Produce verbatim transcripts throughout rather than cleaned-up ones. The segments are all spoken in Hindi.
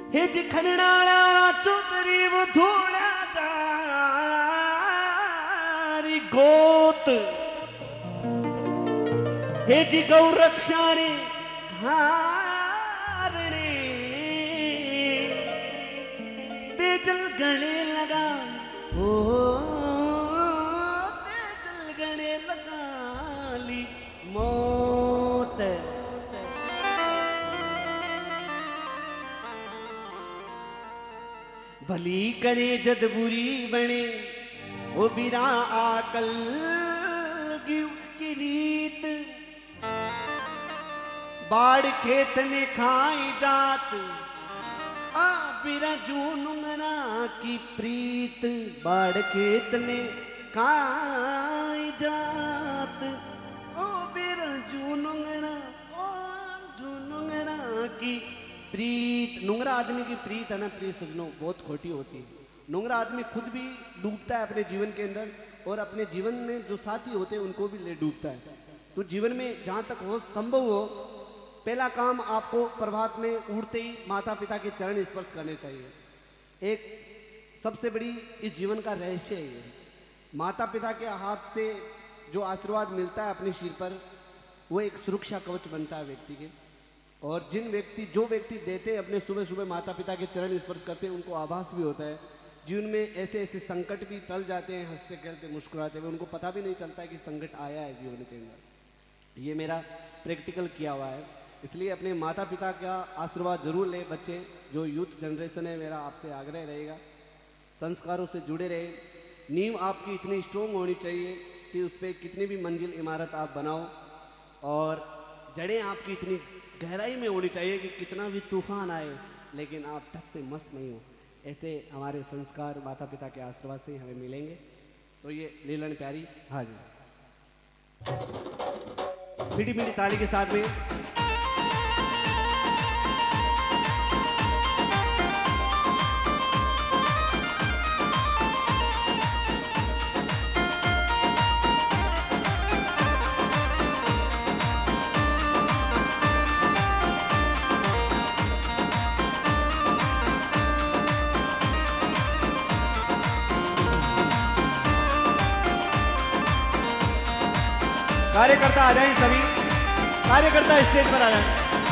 हे जी खनडाळा चौधरी वो धोड़ा जारी गोत हे जी गौ रक्षा रे हारणे तेजल गले लगा ओ तेजल गले लगा ली मौत भली करे जद बुरी बने वो बिरा आकल की रीत बाढ़ खेत ने खाई जात आ बिरा जूनुंगना की प्रीत बाढ़ खेत ने खाई जात ओ बिरा जूनुंगना ओ जूनुंगना की प्रीत। नुंगरा आदमी की प्रीत है ना प्रीत सजनों बहुत खोटी होती है। नुंगरा आदमी खुद भी डूबता है अपने जीवन के अंदर और अपने जीवन में जो साथी होते हैं उनको भी ले डूबता है। तो जीवन में जहाँ तक हो संभव हो पहला काम आपको प्रभात में उठते ही माता पिता के चरण स्पर्श करने चाहिए। एक सबसे बड़ी इस जीवन का रहस्य है ये। माता पिता के हाथ से जो आशीर्वाद मिलता है अपने सिर पर वो एक सुरक्षा कवच बनता है व्यक्ति के। और जिन व्यक्ति जो व्यक्ति देते हैं अपने सुबह सुबह माता पिता के चरण स्पर्श करते हैं उनको आभास भी होता है। जीवन में ऐसे ऐसे संकट भी टल जाते हैं हंसते खेलते मुस्कुराते हुए, उनको पता भी नहीं चलता है कि संकट आया है जीवन के अंदर। ये मेरा प्रैक्टिकल किया हुआ है। इसलिए अपने माता पिता का आशीर्वाद जरूर ले बच्चे। जो यूथ जनरेशन है मेरा आपसे आग्रह रहेगा संस्कारों से जुड़े रहे। नींव आपकी इतनी स्ट्रोंग होनी चाहिए कि उस पर कितनी भी मंजिल इमारत आप बनाओ और जड़ें आपकी इतनी गहराई में होनी चाहिए कि कितना भी तूफान आए लेकिन आप टस से मस नहीं हो। ऐसे हमारे संस्कार माता पिता के आशीर्वाद से हमें मिलेंगे। तो ये लीलन प्यारी हाँ जी मीठी मीठी ताली के साथ में कार्यकर्ता आ जाएं, सभी कार्यकर्ता स्टेज पर आ जाएं।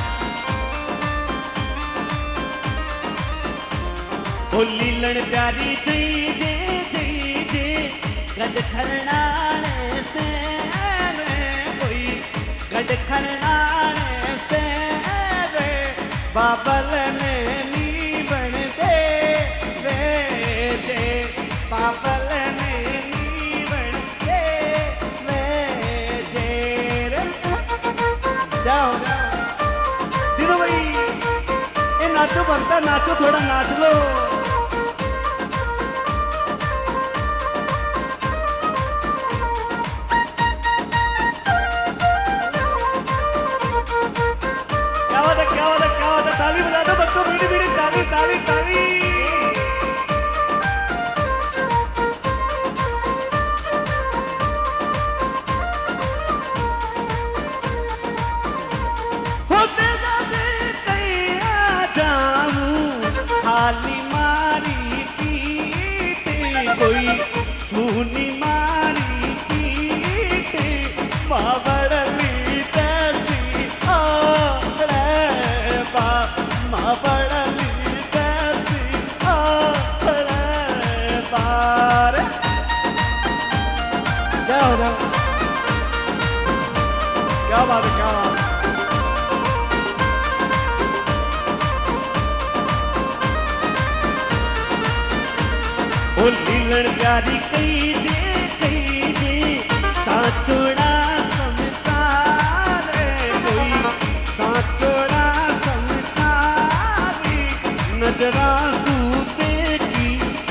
ओ लीलन प्यारी जय जय जय जय गड खरनाने से कोई गड खरनाने से रे बाबल ने नी बन दे वे दे बाबल नाचो बनता नाचो थोड़ा नाच लो। क्या बात है क्या बात है क्या बात है ताली बजा दो बच्चों बीड़ी बीड़ी ताली ताली ताली। खाली मारी पीते कोई सुनी मारी पीते माबड़ली तैसी आरे बा माबड़ली तैसी आरे बार जाओ जाओ क्या बात है क्या बात है। ओ लीलन प्यारी कई जे कई जे साचोड़ा संसार कोई साचोड़ा संसारी नजरा सूते की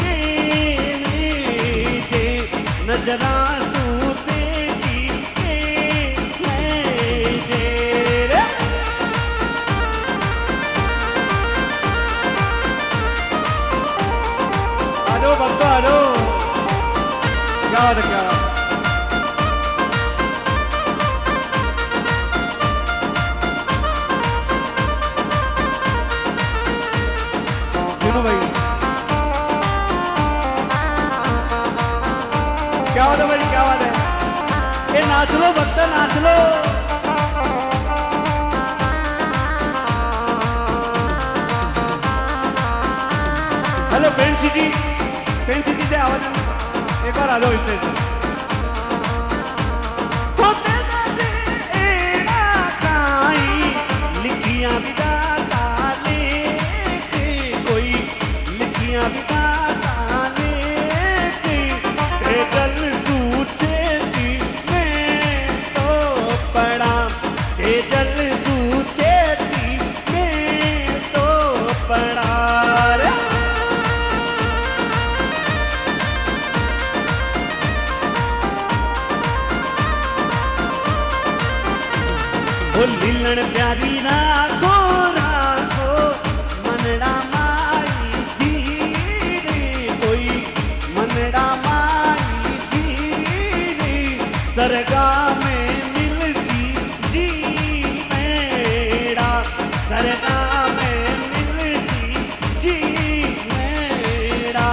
जे नजरा सूते की जे भक्तो आलो बात है। ये नाच लो भक्त, नाच लो। हेलो पेंसी जी, पेंसी जी से आवाज एक बार आ जाओ स्टेज पे। लिखियां बिदाता लेके कोई, लिखियां बिदाता लेके ते गल सूचे थी मैं तो पड़ा, ते गल सूचे थी मैं तो पड़ा। ओ लीलन प्यारी ना गोरा को मनड़ा माई धीरे कोई, मनड़ा माई धीरे सरगा में मिल जी जी मेरा, सरगा में मिल जी जी मेरा।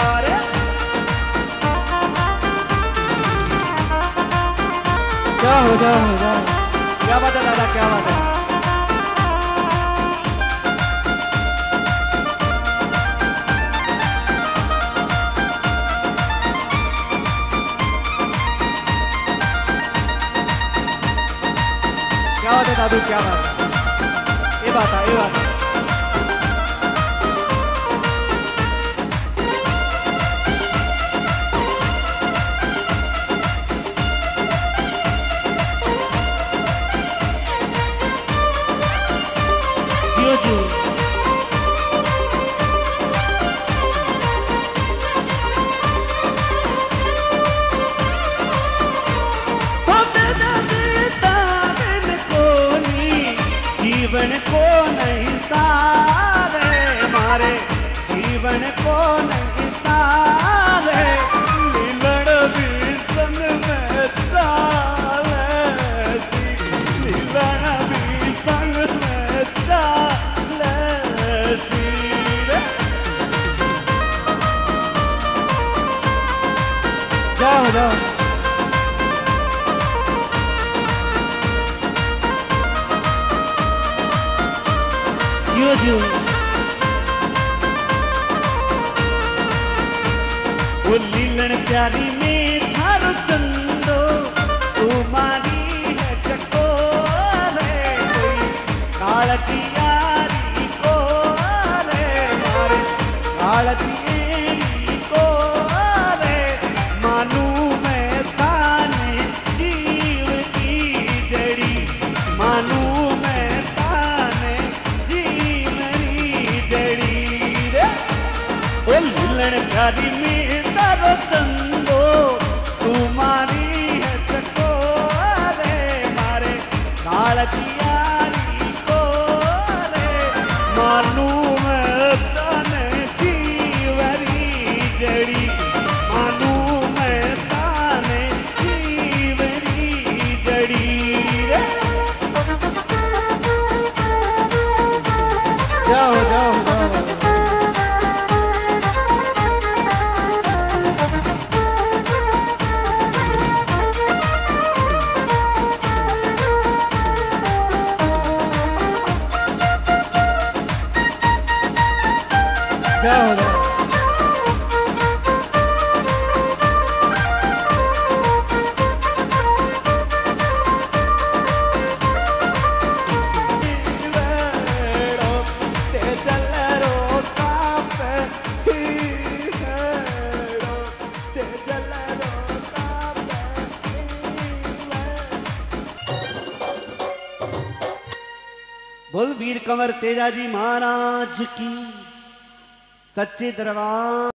क्या हो जा हो जा, क्या बात है दादा, क्या बात है। क्या बात है दादू, क्या बात है। ये बात है, ये बात है। जीवन को नहीं सारे मारे, जीवन को नहीं सारे लीलन भी संग में चाले सी, लीलन भी संग में चाले सी। जाओ जाओ जियो जियो। वो लीलन प्यारी में थारो चंदो तुम्हारी है चकोरे कोई, काल की यारी को रे मारे, काल की यारी को रे मानू मैं ताने जीव की जड़ी, मानू मैं ताने प्यारी में तारो चंदो तुम्हारी है चकोरे मारे, काल की यारी को रे मानू मैं ताने जीवरी जड़ी, मानू मैं ताने जीवरी जड़ी रे। जाओ जाओ जाओ। क्या हो रहा है? बोल वीर कंवर तेजाजी महाराज की सच्चे दरबार।